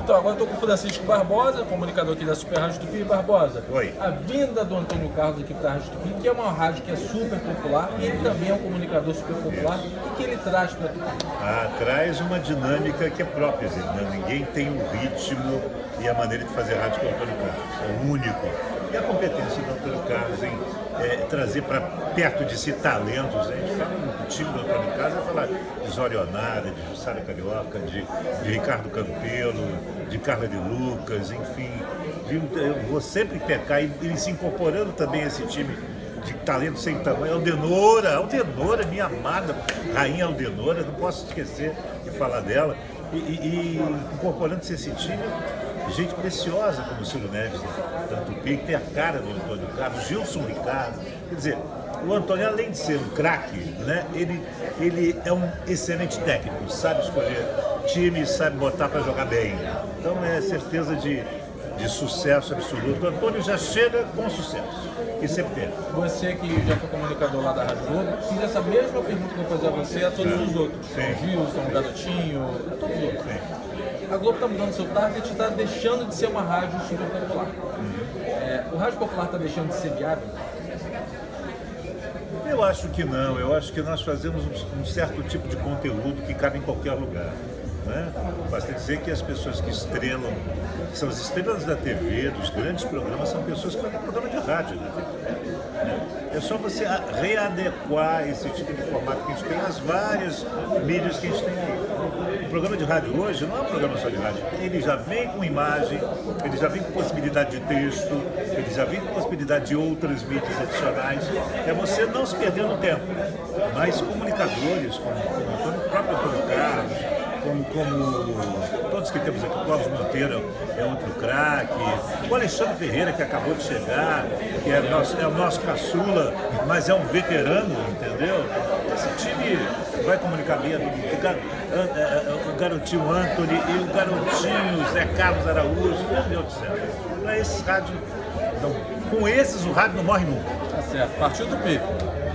Então, agora estou com o Francisco Barbosa, comunicador aqui da Super Rádio Tupi. Barbosa, Oi. A vinda do Antônio Carlos aqui para a Rádio Tupi, que é uma rádio que é super popular, e ele também é um comunicador super popular, o que ele traz para a Tupi? Traz uma dinâmica que é própria, né? Ninguém tem o ritmo e a maneira de fazer rádio com o Antônio Carlos, é o único. E a competência do Antônio Carlos em trazer para perto de si talentos, né? A gente fala do time do Antônio Carlos, vai falar de Zorionara, de Jussara Carioca, de Ricardo Campelo, de Carla de Lucas, enfim. Eu vou sempre pecar e se incorporando também a esse time de talento sem tamanho. Aldenora, minha amada rainha Aldenora, não posso esquecer de falar dela. E incorporando-se esse time, gente preciosa como o Ciro Neves, da Tupi, que tem a cara do Antônio Carlos, Gilson Ricardo. Quer dizer, o Antônio, além de ser um craque, né, ele é um excelente técnico, sabe escolher time, sabe botar para jogar bem. Então é certeza de sucesso absoluto. O Antônio já chega com sucesso, e sempre teve. Você que já foi comunicador lá da Rádio Globo, fiz essa mesma pergunta que eu vou fazer a você a todos os outros. Sim. Gilson, Garotinho, a todos os outros. Sim. A Globo está mudando seu target e está deixando de ser uma rádio super popular. O rádio popular está deixando de ser viável? Eu acho que não. Eu acho que nós fazemos um certo tipo de conteúdo que cabe em qualquer lugar, né? Basta dizer que as pessoas que estrelam, que são as estrelas da TV, dos grandes programas, são pessoas que fazem programa de rádio na TV. É só você readequar esse tipo de formato que a gente tem às várias mídias que a gente tem aí. O programa de rádio hoje não é um programa só de rádio. Ele já vem com imagem, ele já vem com possibilidade de texto, ele já vem com possibilidade de outras mídias adicionais. É você não se perder no tempo. Mas comunicadores, como o próprio Antônio Carlos, como todos que temos aqui, o Cláudio Monteiro é outro craque, o Alexandre Ferreira, que acabou de chegar, que é o nosso caçula, mas é um veterano, entendeu? Esse time vai comunicar bem, o garotinho Anthony e o garotinho Zé Carlos Araújo, meu Deus do céu. Não é esse rádio, não. Com esses o rádio não morre nunca. Tá certo, partiu do Tupi.